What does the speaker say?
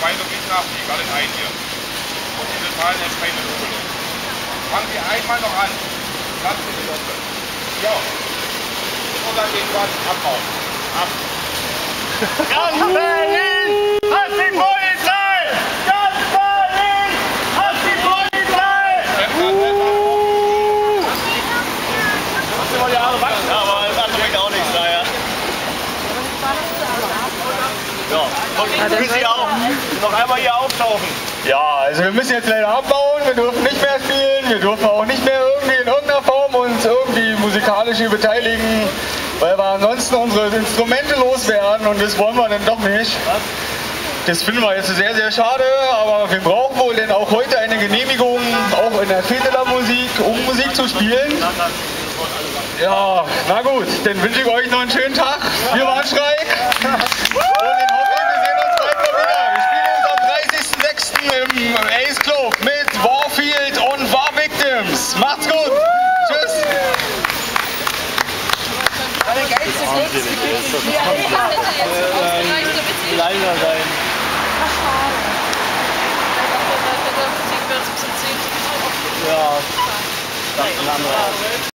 2 Logik nachliegen, alle in einen hier. Und die bezahlen jetzt keine Logelung. Fangen Sie einmal noch an. Ganz in die Runde. Ja. Und dann gehen wir abbauen. Ab. Ganz Berlin hat die Polizei! Ganz Berlin hat die Polizei! Das sind die Jahre wachsen, aber das bringt auch nichts daher. Ja, und Sie auch noch einmal hier auftauchen. Ja, also wir müssen jetzt leider abbauen, wir dürfen nicht mehr spielen, wir dürfen auch nicht mehr irgendwie in irgendeiner Form uns irgendwie musikalisch hier beteiligen, weil wir ansonsten unsere Instrumente loswerden und das wollen wir dann doch nicht. Das finden wir jetzt sehr, sehr schade, aber wir brauchen wohl denn auch heute eine Genehmigung, auch in der Fete Musik, um Musik zu spielen. Ja, na gut, dann wünsche ich euch noch einen schönen Tag. Wir waren Schreik und in Hoffnung, wir sehen uns bald mal wieder. Wir spielen uns am 30.06. im Ace Club mit Warfield und War Victims. Macht's gut. Tschüss. Leider sein. Ja, das ist ein anderer.